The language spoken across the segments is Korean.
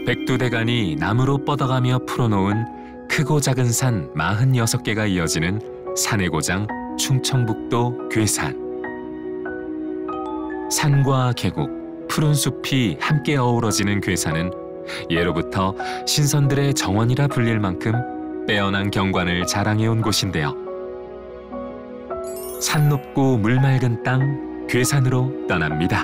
백두대간이 나무로 뻗어가며 풀어놓은 크고 작은 산 46개가 이어지는 산의 고장 충청북도 괴산. 산과 계곡, 푸른 숲이 함께 어우러지는 괴산은 예로부터 신선들의 정원이라 불릴 만큼 빼어난 경관을 자랑해온 곳인데요. 산 높고 물 맑은 땅 괴산으로 떠납니다.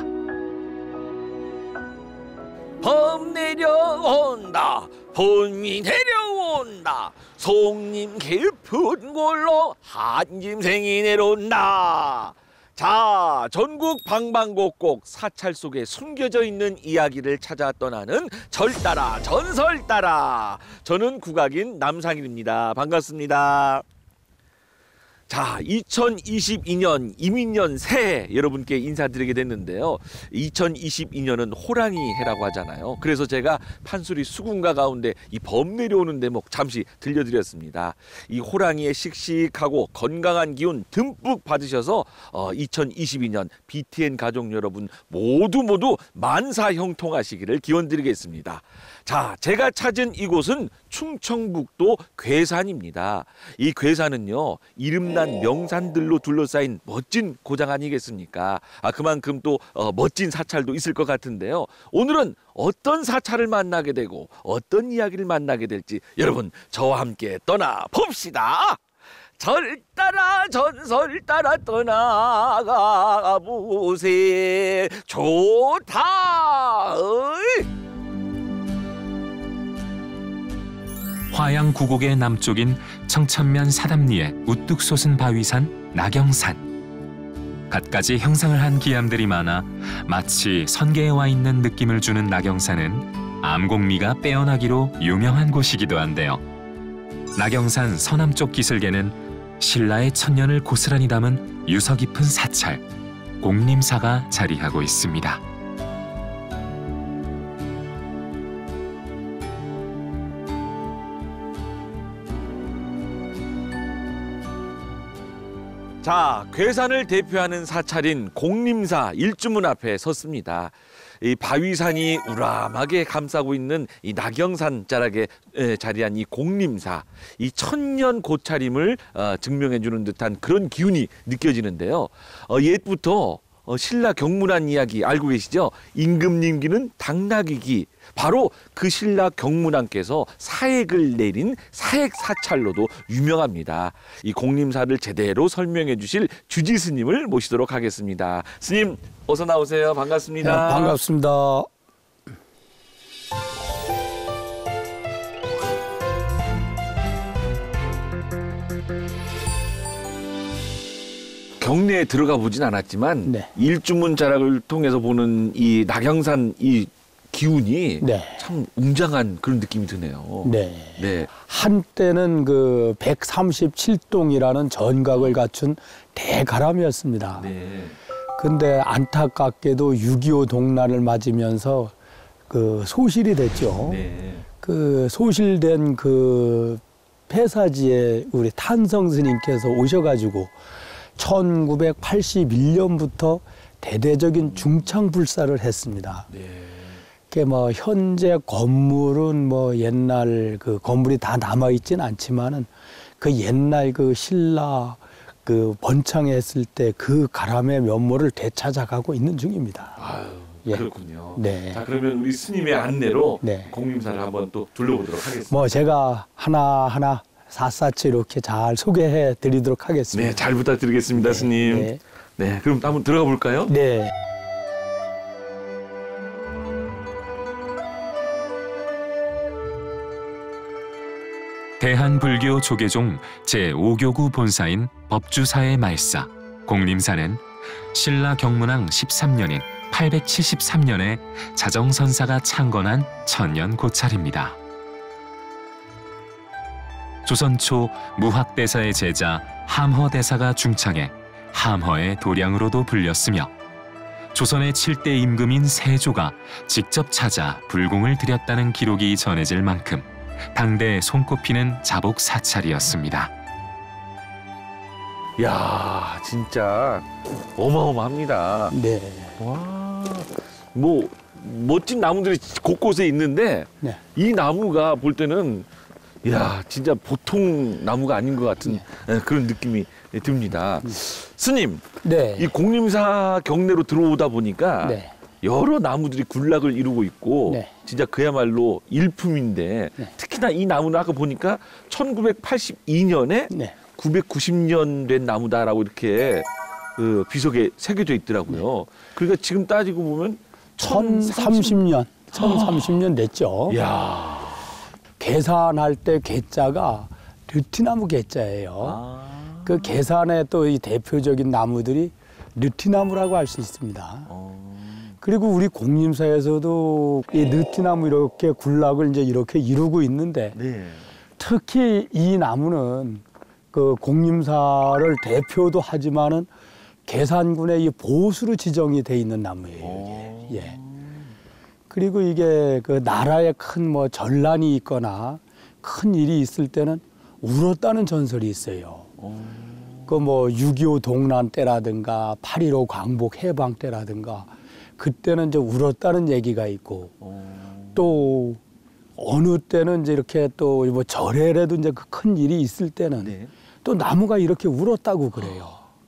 범 내려온다, 봄이 내려온다, 송님 깊은 골로 한짐승이 내려온다. 자, 전국 방방곡곡 사찰 속에 숨겨져 있는 이야기를 찾아 떠나는 절 따라 전설 따라. 저는 국악인 남상일입니다. 반갑습니다. 자, 2022년 이민년 새해 여러분께 인사드리게 됐는데요. 2022년은 호랑이 해라고 하잖아요. 그래서 제가 판소리 수군가 가운데 이 범 내려오는 대목 잠시 들려드렸습니다. 이 호랑이의 씩씩하고 건강한 기운 듬뿍 받으셔서 2022년 BTN 가족 여러분 모두 만사형통하시기를 기원드리겠습니다. 자, 제가 찾은 이곳은 충청북도 괴산입니다. 이 괴산은요, 이름난 명산들로 둘러싸인 멋진 고장 아니겠습니까? 그만큼 또 멋진 사찰도 있을 것 같은데요. 오늘은 어떤 사찰을 만나게 되고 어떤 이야기를 만나게 될지 여러분 저와 함께 떠나봅시다. 절 따라 전설 따라 떠나가 보세. 좋다. 화양 구곡의 남쪽인 청천면 사담리의 우뚝 솟은 바위산 나경산. 갖가지 형상을 한 기암들이 많아 마치 선계에 와 있는 느낌을 주는 나경산은 암곡미가 빼어나기로 유명한 곳이기도 한데요. 나경산 서남쪽 기슭에는 신라의 천년을 고스란히 담은 유서 깊은 사찰 공림사가 자리하고 있습니다. 자, 괴산을 대표하는 사찰인 공림사 일주문 앞에 섰습니다. 이 바위산이 우람하게 감싸고 있는 이 나경산 자락에 자리한 이 공림사, 이 천년 고차림을 증명해주는 듯한 그런 기운이 느껴지는데요. 옛부터 신라 경문한 이야기 알고 계시죠? 임금님기는 당나귀기. 바로 그 신라 경문왕께서 사액을 내린 사액사찰로도 유명합니다. 이 공림사를 제대로 설명해 주실 주지 스님을 모시도록 하겠습니다. 스님 어서 나오세요. 반갑습니다. 네, 반갑습니다. 경내에 들어가 보진 않았지만 네. 일주문 자락을 통해서 보는 이 나경산 이 기운이 네. 참 웅장한 그런 느낌이 드네요. 네. 네. 한때는 그 137동이라는 전각을 갖춘 대가람이었습니다. 네. 근데 안타깝게도 6.25 동란을 맞으면서 그 소실이 됐죠. 네. 그 소실된 그 폐사지에 우리 탄성 스님께서 오셔가지고 1981년부터 대대적인 중창불사를 했습니다. 네. 그 뭐 현재 건물은 뭐 옛날 그 건물이 다 남아 있진 않지만은 그 옛날 그 신라 그 번창했을 때 그 가람의 면모를 되찾아가고 있는 중입니다. 아유, 예. 그렇군요. 네. 자, 그러면 우리 스님의 안내로 네. 공림사를 한번 또 둘러보도록 하겠습니다. 뭐 제가 하나하나 샅샅이 이렇게 잘 소개해 드리도록 하겠습니다. 네, 잘 부탁드리겠습니다, 네. 스님. 네. 네, 그럼 한번 들어가 볼까요? 네. 대한불교 조계종 제5교구 본사인 법주사의 말사 공림사는 신라 경문왕 13년인 873년에 자정선사가 창건한 천년 고찰입니다. 조선 초 무학대사의 제자 함허대사가 중창해 함허의 도량으로도 불렸으며 조선의 7대 임금인 세조가 직접 찾아 불공을 드렸다는 기록이 전해질 만큼 당대 손꼽히는 자복 사찰이었습니다. 이야, 진짜 어마어마합니다. 네. 와, 뭐 멋진 나무들이 곳곳에 있는데 네. 이 나무가 볼 때는 이야 진짜 보통 나무가 아닌 것 같은 그런 느낌이 듭니다. 스님, 네. 이 공림사 경내로 들어오다 보니까 네. 여러 나무들이 군락을 이루고 있고 네. 진짜 그야말로 일품인데 네. 특히나 이 나무는 아까 보니까 1982년에 네. 990년 된 나무다라고 이렇게 그 비석에 새겨져 있더라고요. 그러니까 지금 따지고 보면 1030년, 1030년 됐죠. 이야. 계산할 때 계자가 느티나무 계자예요. 그 계산의 또 이 대표적인 나무들이 느티나무라고 할 수 있습니다. 그리고 우리 공림사에서도 이 느티나무 이렇게 군락을 이제 이렇게 이루고 있는데 네. 특히 이 나무는 그 공림사를 대표도 하지만은 계산군의 이 보수로 지정이 돼 있는 나무예요. 이게. 예. 그리고 이게 그 나라에 큰 뭐 전란이 있거나 큰 일이 있을 때는 울었다는 전설이 있어요. 그 뭐 6.25 동란 때라든가 8.15 광복 해방 때라든가 그때는 이제 울었다는 얘기가 있고 또 어느 때는 이제 이렇게 또 뭐 절에라도 이제 그 큰 일이 있을 때는 네. 또 나무가 이렇게 울었다고 그래요.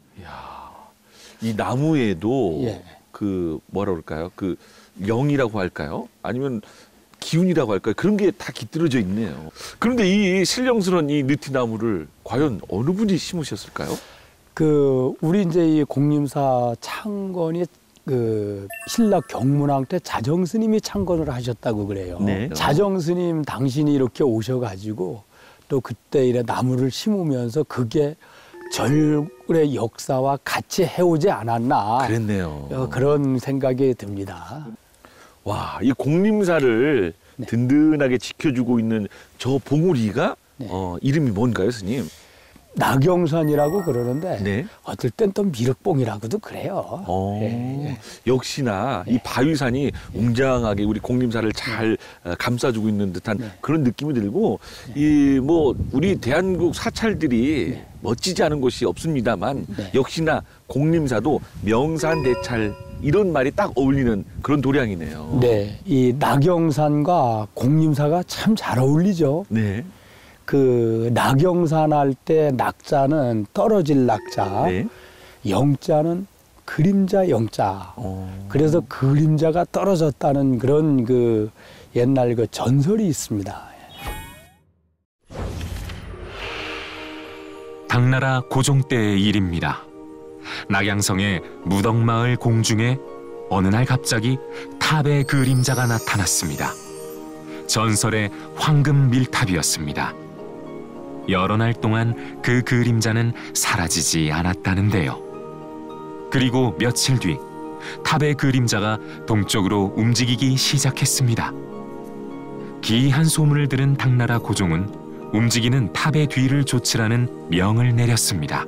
이 나무에도 예. 그 뭐라 그럴까요? 그 영이라고 할까요? 아니면 기운이라고 할까요? 그런 게 다 깃들어져 있네요. 그런데 이 신령스러운 이 느티나무를 과연 어느 분이 심으셨을까요? 그 우리 이제 이 공림사 창건이 그 신라 경문왕 때 자정스님이 창건을 하셨다고 그래요. 네. 자정스님 당신이 이렇게 오셔가지고 또 그때 이래 나무를 심으면서 그게 절의 역사와 같이 해오지 않았나. 그랬네요. 그런 생각이 듭니다. 와, 이 공림사를 네. 든든하게 지켜주고 있는 저 봉우리가 네. 이름이 뭔가요, 스님? 낙영산이라고 그러는데 네. 어떨 땐 또 미륵봉이라고도 그래요. 예. 역시나 이 바위산이 웅장하게 우리 공림사를 잘 감싸주고 있는 듯한 네. 그런 느낌이 들고 이 뭐 우리 대한민국 사찰들이 멋지지 않은 곳이 없습니다만 네. 역시나 공림사도 명산대찰 이런 말이 딱 어울리는 그런 도량이네요. 네, 이 낙영산과 공림사가 참 잘 어울리죠. 네. 그 낙영산 할 때 낙자는 떨어질 낙자, 네. 영자는 그림자 영자. 그래서 그림자가 떨어졌다는 그런 그 옛날 그 전설이 있습니다. 당나라 고종 때의 일입니다. 낙양성의 무덕마을 공중에 어느 날 갑자기 탑의 그림자가 나타났습니다. 전설의 황금 밀탑이었습니다. 여러 날 동안 그 그림자는 사라지지 않았다는데요. 그리고 며칠 뒤 탑의 그림자가 동쪽으로 움직이기 시작했습니다. 기이한 소문을 들은 당나라 고종은 움직이는 탑의 뒤를 좇으라는 명을 내렸습니다.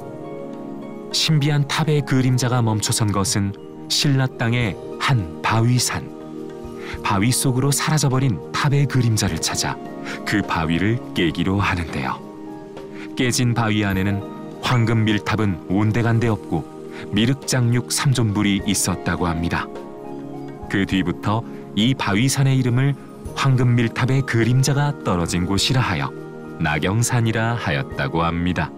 신비한 탑의 그림자가 멈춰선 것은 신라 땅의 한 바위산. 바위 속으로 사라져버린 탑의 그림자를 찾아 그 바위를 깨기로 하는데요. 깨진 바위 안에는 황금 밀탑은 온데간데 없고 미륵장육 삼존불이 있었다고 합니다. 그 뒤부터 이 바위산의 이름을 황금 밀탑의 그림자가 떨어진 곳이라 하여 낙영산이라 하였다고 합니다.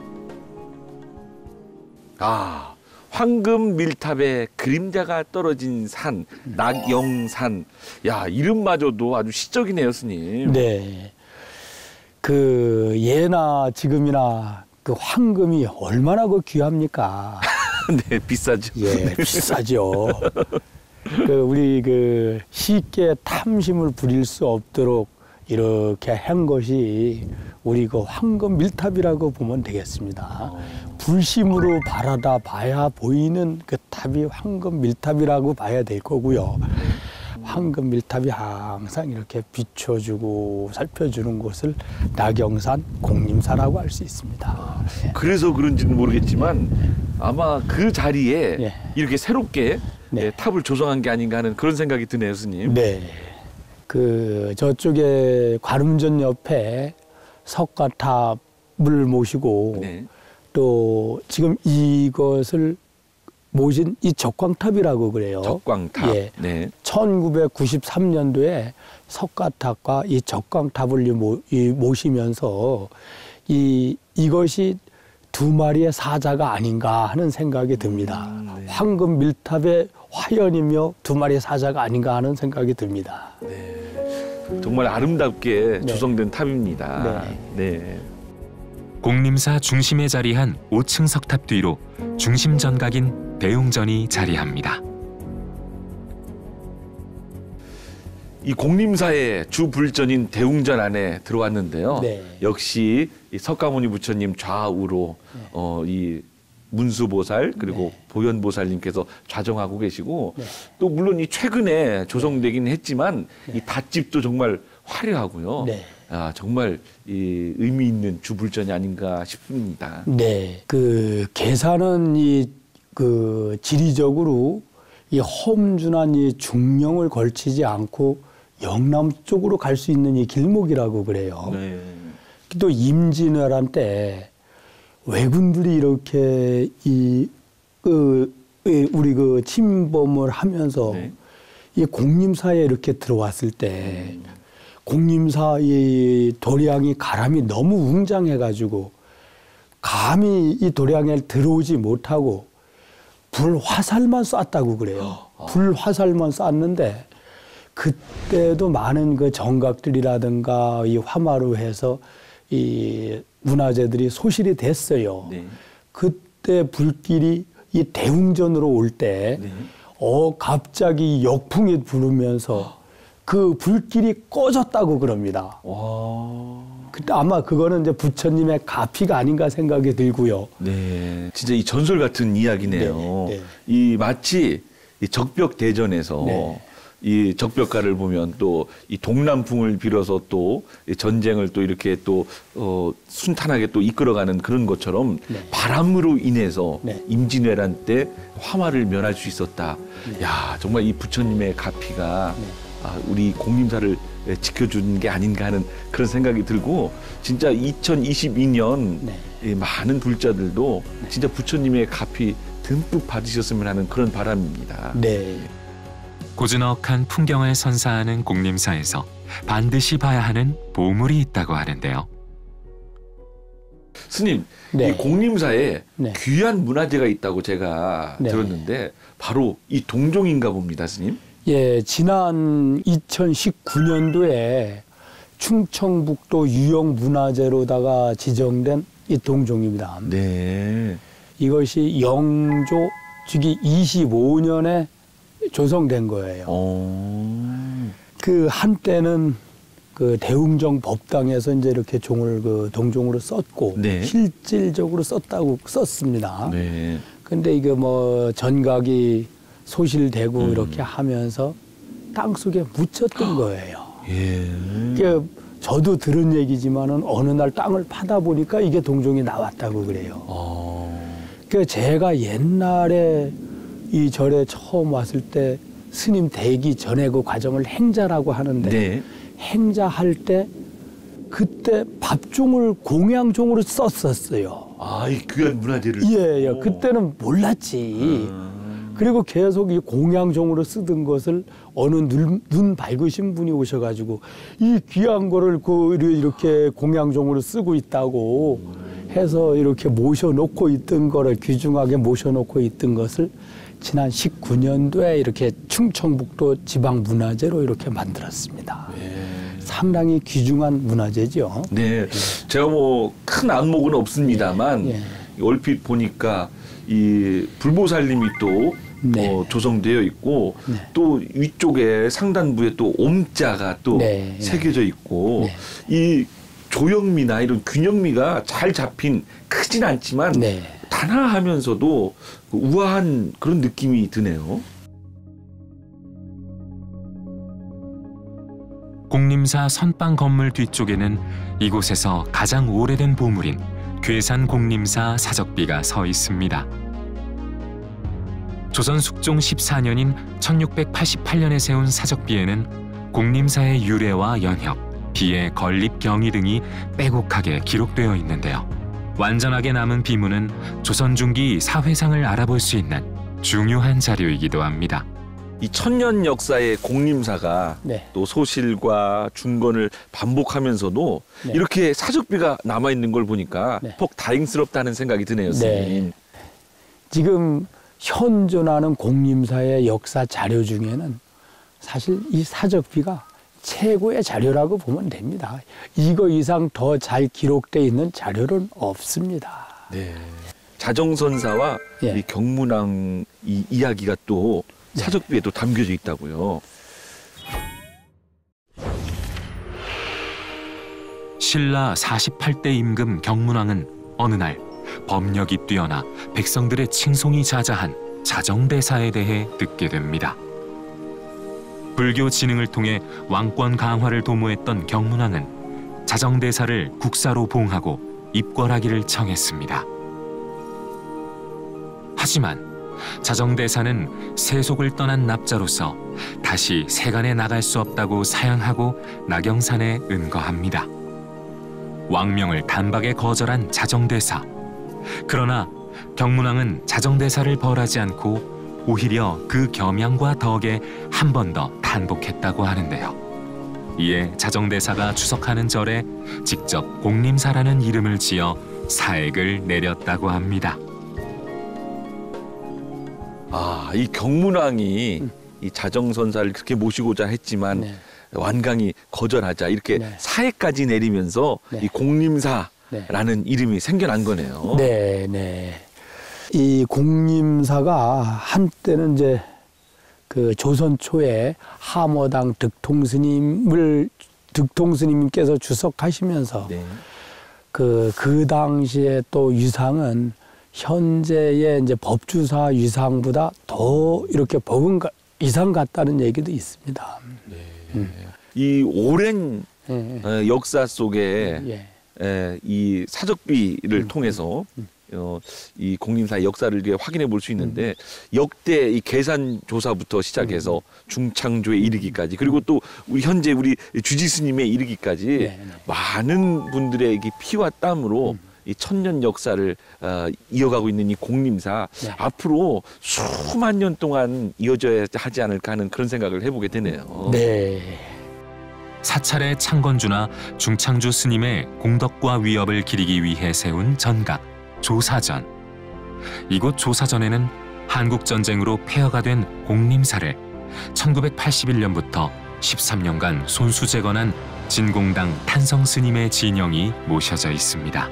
아, 황금 밀탑에 그림자가 떨어진 산, 낙영산. 야, 이름마저도 아주 시적이네요, 스님. 네. 그 예나 지금이나 그 황금이 얼마나 그 귀합니까? 네, 비싸죠. 예, 비싸죠. 그 우리 그 쉽게 탐심을 부릴 수 없도록 이렇게 한 것이 우리 그 황금 밀탑이라고 보면 되겠습니다. 불심으로 바라다 봐야 보이는 그 탑이 황금 밀탑이라고 봐야 될 거고요. 황금 밀탑이 항상 이렇게 비춰주고 살펴주는 곳을 낙영산, 공림사라고 할 수 있습니다. 그래서 그런지는 모르겠지만 아마 그 자리에 예. 이렇게 새롭게 네. 탑을 조성한 게 아닌가 하는 그런 생각이 드네요, 스님. 네. 그 저쪽에 관음전 옆에 석가탑을 모시고 네. 또 지금 이것을 모신 이 적광탑이라고 그래요. 적광탑. 예. 네. 1993년도에 석가탑과 이 적광탑을 모시면서 이것이 두 마리의 사자가 아닌가 하는 생각이 듭니다. 네. 황금 밀탑의 화연이며 두 마리의 사자가 아닌가 하는 생각이 듭니다. 네. 정말 아름답게 네. 조성된 탑입니다. 네. 공림사 중심에 자리한 5층 석탑 뒤로 중심 전각인 대웅전이 자리합니다. 이 공림사의 주 불전인 대웅전 안에 들어왔는데요. 네. 역시 이 석가모니 부처님 좌우로 이 문수보살 그리고 네. 보현보살님께서 좌정하고 계시고 네. 또 물론 이 최근에 조성되긴 했지만 이 닷집도 정말 화려하고요. 네. 아, 정말 이 의미 있는 주불전이 아닌가 싶습니다. 네, 그 계산은 그 지리적으로 이 험준한 이 중령을 걸치지 않고 영남 쪽으로 갈 수 있는 이 길목이라고 그래요. 네. 또 임진왜란 때 왜군들이 이렇게 우리 그 침범을 하면서 네. 이 공림사에 이렇게 들어왔을 때 공림사 이 도량이 가람이 너무 웅장해가지고 감히 이 도량에 들어오지 못하고 불화살만 쐈다고 그래요. 불화살만 쐈는데 그때도 많은 그 정각들이라든가 이 화마로 해서 이 문화재들이 소실이 됐어요. 네. 그때 불길이 이 대웅전으로 올 때 네. 갑자기 역풍이 부르면서 그 불길이 꺼졌다고 그럽니다. 와. 그때 아마 그거는 이제 부처님의 가피가 아닌가 생각이 들고요. 네. 진짜 이 전설 같은 이야기네요. 네, 네. 이 마치 이 적벽 대전에서 네. 이 적벽가를 보면 또 이 동남풍을 빌어서 또 이 전쟁을 또 이렇게 또 순탄하게 또 이끌어가는 그런 것처럼 네. 바람으로 인해서 네. 임진왜란 때 화마를 면할 수 있었다. 야, 정말 이 부처님의 가피가 우리 공림사를 지켜주는 게 아닌가 하는 그런 생각이 들고 진짜 2022년 네. 많은 불자들도 진짜 부처님의 가피 듬뿍 받으셨으면 하는 그런 바람입니다. 네. 고즈넉한 풍경을 선사하는 공림사에서 반드시 봐야 하는 보물이 있다고 하는데요. 스님, 네. 이 공림사에 네. 귀한 문화재가 있다고 제가 네. 들었는데 바로 이 동종인가 봅니다, 스님. 예, 지난 2019년도에 충청북도 유형문화재로다가 지정된 이 동종입니다. 네. 이것이 영조 주기 25년에 조성된 거예요. 그 한때는 그 대웅정 법당에서 이제 이렇게 종을 그 동종으로 썼고 네. 실질적으로 썼습니다. 네. 근데 이게 뭐 전각이 소실되고 이렇게 하면서 땅 속에 묻혔던 거예요. 예. 이게 저도 들은 얘기지만은 어느 날 땅을 파다 보니까 이게 동종이 나왔다고 그래요. 그 제가 옛날에 이 절에 처음 왔을 때 스님 되기 전에 그 과정을 행자라고 하는데 네. 행자할 때 그때 밥종을 공양종으로 썼었어요. 아, 이 귀한 문화재를. 예, 예. 그때는 몰랐지. 그리고 계속 이 공양종으로 쓰던 것을 어느 눈 밝으신 분이 오셔가지고 이 귀한 거를 이렇게 공양종으로 쓰고 있다고 해서 이렇게 모셔놓고 있던 거를 귀중하게 모셔놓고 있던 것을 지난 19년도에 이렇게 충청북도 지방문화재로 이렇게 만들었습니다. 상당히 귀중한 문화재죠. 네. 제가 뭐 큰 안목은 없습니다만 예. 얼핏 보니까 이 불보살님이 또 네. 조성되어 있고 또 위쪽에 상단부에 또 옴자가 또 네. 새겨져 있고 이 조형미나 이런 균형미가 잘 잡힌 크진 않지만 네. 단아하면서도 우아한 그런 느낌이 드네요. 공림사 선방 건물 뒤쪽에는 이곳에서 가장 오래된 보물인 괴산 공림사 사적비가 서 있습니다. 조선 숙종 14년인 1688년에 세운 사적비에는 공림사의 유래와 연협, 비의 건립 경위 등이 빼곡하게 기록되어 있는데요. 완전하게 남은 비문은 조선 중기 사회상을 알아볼 수 있는 중요한 자료이기도 합니다. 이 천년 역사의 공림사가 네. 또 소실과 중건을 반복하면서도 네. 이렇게 사적비가 남아있는 걸 보니까 네. 꼭 다행스럽다는 생각이 드네요, 스님. 네. 지금 현존하는 공림사의 역사 자료 중에는 사실 이 사적비가 최고의 자료라고 보면 됩니다. 이거 이상 더 잘 기록되어 있는 자료는 없습니다. 네. 자정선사와 예. 이 경문왕 이 이야기가 또 네. 사적비에도 담겨져 있다고요. 신라 48대 임금 경문왕은 어느 날 법력이 뛰어나 백성들의 칭송이 자자한 자정대사에 대해 듣게 됩니다. 불교 진흥을 통해 왕권 강화를 도모했던 경문왕은 자정대사를 국사로 봉하고 입궐하기를 청했습니다. 하지만 자정대사는 세속을 떠난 납자로서 다시 세간에 나갈 수 없다고 사양하고 나경산에 은거합니다. 왕명을 단박에 거절한 자정대사. 그러나 경문왕은 자정대사를 벌하지 않고 오히려 그 겸양과 덕에 한 번 더 단복했다고 하는데요. 이에 자정대사가 추석하는 절에 직접 공림사라는 이름을 지어 사액을 내렸다고 합니다. 아, 이 경문왕이 이 자정선사를 그렇게 모시고자 했지만 네. 완강히 거절하자 이렇게 네. 사액까지 내리면서 네. 이 공림사라는 이름이 생겨난 거네요. 네, 네. 이 공림사가 한때는 이제 그 조선 초에 하모당 득통스님께서 주석하시면서 네. 그 당시에 또 유상은 현재의 이제 법주사 유상보다 더 이렇게 이상 같다는 얘기도 있습니다. 이 오랜 예, 역사 속에 예. 이 사적비를 통해서 이 공림사의 역사를 이렇게 확인해 볼 수 있는데 역대 이 계산 조사부터 시작해서 중창조에 이르기까지 그리고 또 현재 우리 주지스님에 이르기까지 네. 많은 분들의 이 피와 땀으로 이 천년 역사를 이어가고 있는 이 공림사 네. 앞으로 수만 년 동안 이어져야 하지 않을까 하는 그런 생각을 해보게 되네요. 네. 사찰의 창건주나 중창주 스님의 공덕과 위업을 기리기 위해 세운 전각 조사전. 이곳 조사전에는 한국전쟁으로 폐허가 된 공림사를 1981년부터 13년간 손수재건한 진공당 탄성 스님의 진영이 모셔져 있습니다.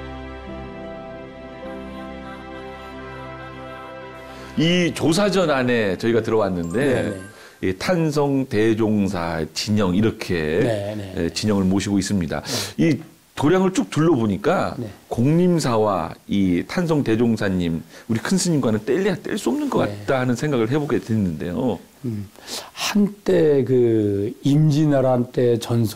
이 조사전 안에 저희가 들어왔는데 네. 이 탄성 대종사 진영 이렇게 네. 진영을 모시고 있습니다. 이 도량을 쭉 둘러보니까 네. 공림사와 이 탄성 대종사님 우리 큰 스님과는 뗄래야 뗄 수 없는 것 네. 같다 하는 생각을 해보게 됐는데요. 한때 그 임진왜란 때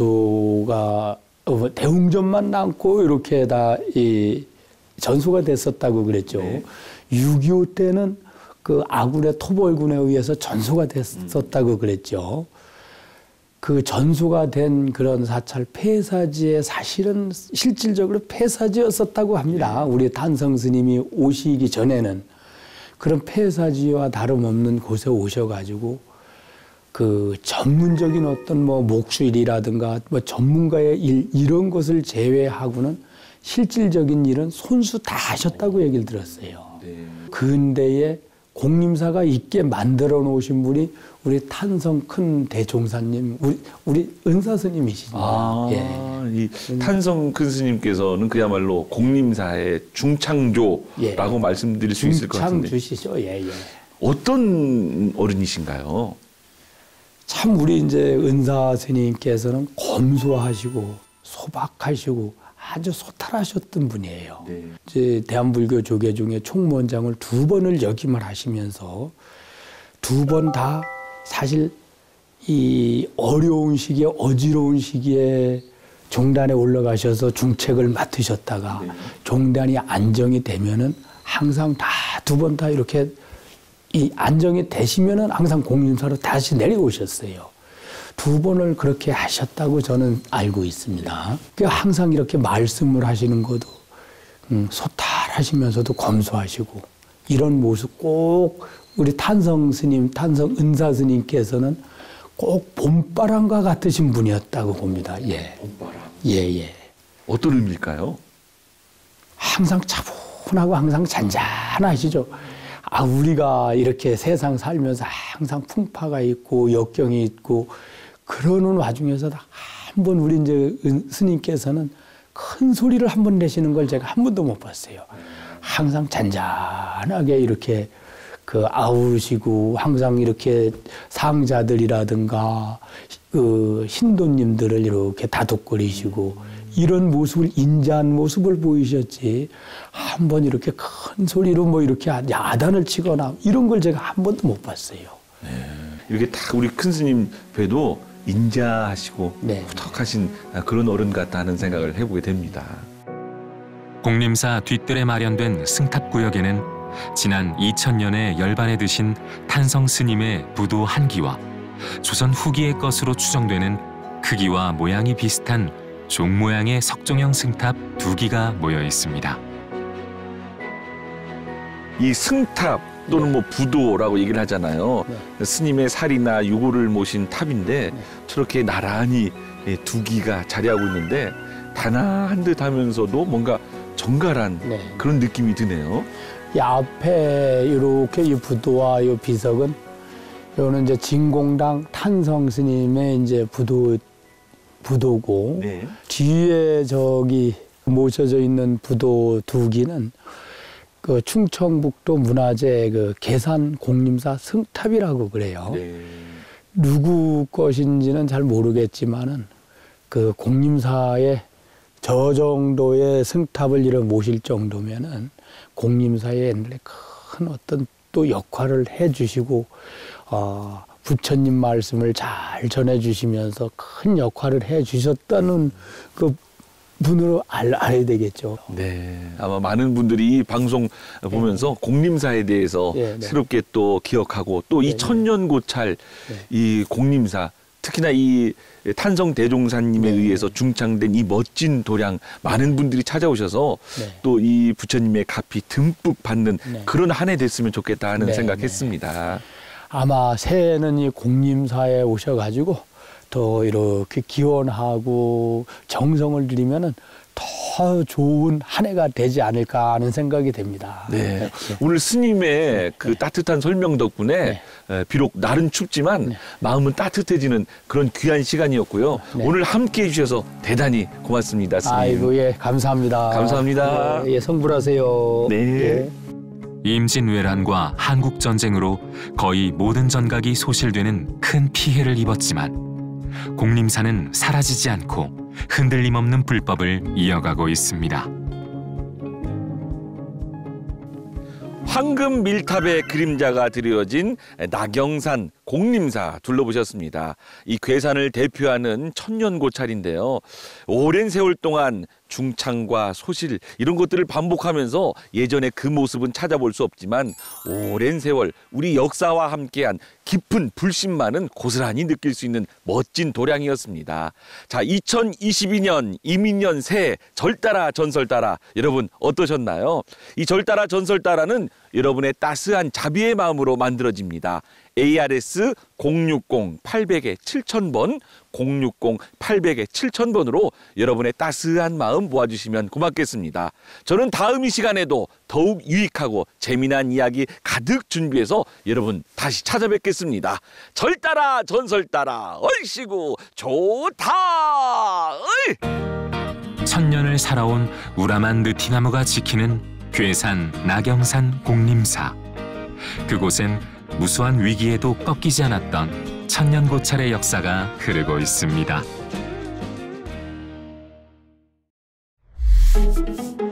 전소가 대웅전만 남고 이렇게 다 이 전소가 됐었다고 그랬죠. 네. 6.25 때는 그 아군의 토벌군에 의해서 전소가 됐었다고 그랬죠. 그 전소가 된 그런 사찰 폐사지에 사실은 실질적으로 폐사지였었다고 합니다. 우리 탄성 스님이 오시기 전에는 그런 폐사지와 다름없는 곳에 오셔가지고 그 전문적인 어떤 뭐 목수일이라든가 뭐 전문가의 일 이런 것을 제외하고는 실질적인 일은 손수 다 하셨다고 얘기를 들었어요. 네. 근대에 공림사가 있게 만들어 놓으신 분이 우리 탄성 큰 대종사님, 우리 은사 스님이시죠. 이 탄성 큰 스님께서는 그야말로 공림사의 중창조라고 말씀드릴 수 있을 것 같은데. 중창주시죠. 어떤 어른이신가요? 참 우리 이제 은사 스님께서는 검소하시고 소박하시고 아주 소탈하셨던 분이에요. 네. 이제 대한불교 조계 중에 총무원장을 2번을 역임을 하시면서 2번 다 사실 이 어려운 시기에 어지러운 시기에 종단에 올라가셔서 중책을 맡으셨다가 네. 종단이 안정이 되면은 항상 다 2번 다 이렇게 이 안정이 되시면은 항상 공림사로 다시 내려오셨어요. 2번을 그렇게 하셨다고 저는 알고 있습니다. 그러니까 항상 이렇게 말씀을 하시는 것도 소탈하시면서도 검소하시고 이런 모습 꼭 우리 탄성 스님, 탄성 은사 스님께서는 꼭 봄바람과 같으신 분이었다고 봅니다. 예. 봄바람. 예. 어떤 의미일까요? 항상 차분하고 항상 잔잔하시죠. 우리가 이렇게 세상 살면서 항상 풍파가 있고 역경이 있고 그러는 와중에서도 한 번 우리 이제 스님께서는 큰 소리를 한 번 내시는 걸 제가 한 번도 못 봤어요. 항상 잔잔하게 이렇게 아우르시고 항상 이렇게 상자들이라든가 신도님들을 이렇게 다독거리시고 이런 모습을 인자한 모습을 보이셨지 한 번 이렇게 큰 소리로 뭐 이렇게 야단을 치거나 이런 걸 제가 한 번도 못 봤어요. 네. 이렇게 딱 우리 큰 스님 뵈도 인자하시고 네. 후덕하신 그런 어른 같다 하는 생각을 해보게 됩니다. 공림사 뒤뜰에 마련된 승탑구역에는 지난 2000년에 열반에 드신 탄성 스님의 부도 한 기와 조선 후기의 것으로 추정되는 크기와 모양이 비슷한 종 모양의 석종형 승탑 2기가 모여 있습니다. 이 승탑 또는 뭐 부도라고 얘기를 하잖아요. 네. 스님의 살이나 유고를 모신 탑인데 저렇게 나란히 2기가 자리하고 있는데 단아한 듯 하면서도 뭔가 정갈한 네. 그런 느낌이 드네요. 이 앞에 이렇게 이 부도와 이 비석은 이거는 이제 진공당 탄성 스님의 이제 부도고 네. 뒤에 저기 모셔져 있는 부도 2기는 그 충청북도 문화재 계산 공림사 승탑이라고 그래요. 네. 누구 것인지는 잘 모르겠지만은 그 공림사에 저 정도의 승탑을 이렇게 모실 정도면은 공림사에 옛날에 큰 어떤 또 역할을 해주시고 부처님 말씀을 잘 전해주시면서 큰 역할을 해주셨다는 그 분으로 알아야 되겠죠. 네, 아마 많은 분들이 이 방송 보면서 공림사에 대해서 네. 새롭게 또 기억하고 또 이 천년고찰 이 공림사 특히나 이 탄성 대종사님에 의해서 중창된 이 멋진 도량 많은 분들이 찾아오셔서 또 이 부처님의 값이 듬뿍 받는 그런 한 해 됐으면 좋겠다 하는 생각했습니다. 아마 새해에는 이 공림사에 오셔가지고 더 이렇게 기원하고 정성을 들이면은 더 좋은 한 해가 되지 않을까 하는 생각이 됩니다. 네. 오늘 스님의 그 따뜻한 설명 덕분에 비록 날은 춥지만 마음은 따뜻해지는 그런 귀한 시간이었고요. 오늘 함께해 주셔서 대단히 고맙습니다, 스님. 아이고, 예, 감사합니다. 감사합니다. 예, 성불하세요. 네. 예. 임진왜란과 한국전쟁으로 거의 모든 전각이 소실되는 큰 피해를 입었지만 공림사는 사라지지 않고 흔들림 없는 불법을 이어가고 있습니다. 황금 밀탑의 그림자가 드리워진 나경산 공림사 둘러보셨습니다. 이 괴산을 대표하는 천년고찰인데요. 오랜 세월 동안 중창과 소실 이런 것들을 반복하면서 예전의 그 모습은 찾아볼 수 없지만 오랜 세월 우리 역사와 함께한 깊은 불신만은 고스란히 느낄 수 있는 멋진 도량이었습니다. 자, 2022년 이민년 새해 절따라 전설따라 여러분 어떠셨나요? 이 절따라 전설따라는 여러분의 따스한 자비의 마음으로 만들어집니다. ARS 060-800-7000번 060-800-7000번으로 여러분의 따스한 마음 모아주시면 고맙겠습니다. 저는 다음 이 시간에도 더욱 유익하고 재미난 이야기 가득 준비해서 여러분 다시 찾아뵙겠습니다. 절따라 전설따라 얼씨구 좋다. 어이! 천년을 살아온 우람한 느티나무가 지키는 괴산 나경산 공림사. 그곳엔 무수한 위기에도 꺾이지 않았던 천년고찰의 역사가 흐르고 있습니다.